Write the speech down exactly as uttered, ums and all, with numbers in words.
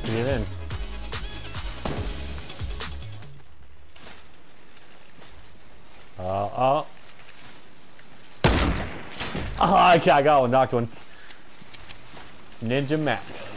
to get in. Uh, oh. Oh, okay, I got one, knocked one. Ninja Max.